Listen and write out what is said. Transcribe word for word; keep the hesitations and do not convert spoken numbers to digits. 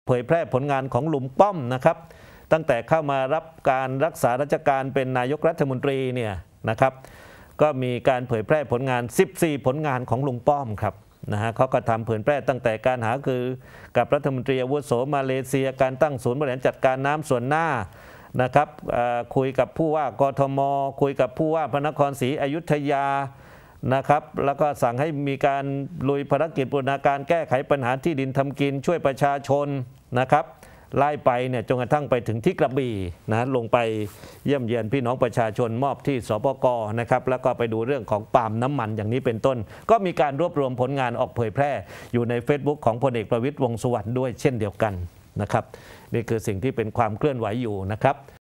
เผยแพร่ผลงานของลุงป้อมนะครับตั้งแต่เข้ามารับการรักษาราชการเป็นนายกรัฐมนตรีเนี่ยนะครับก็มีการเผยแพร่ผลงานสิบสี่ผลงานของลุงป้อมครับนะฮะเขาก็ทำเผยแพร่ตั้งแต่การหาคือกับรัฐมนตรีอาวุโสมาเลเซียการตั้งศูนย์บริหารจัดการน้ำส่วนหน้านะครับคุยกับผู้ว่ากทมคุยกับผู้ว่าพระนครศรีอยุธยานะครับแล้วก็สั่งให้มีการลุยภารกิจบูรณาการแก้ไขปัญหาที่ดินทำกินช่วยประชาชนนะครับไล่ไปเนี่ยจนกระทั่งไปถึงที่กระบี่นะลงไปเยี่ยมเยียนพี่น้องประชาชนมอบที่สปก.นะครับแล้วก็ไปดูเรื่องของปาล์มน้ำมันอย่างนี้เป็นต้นก็มีการรวบรวมผลงานออกเผยแพร่อยู่ใน Facebook ของพลเอกประวิตรวงษ์สุวรรณด้วยเช่นเดียวกันนะครับนี่คือสิ่งที่เป็นความเคลื่อนไหวอยู่นะครับ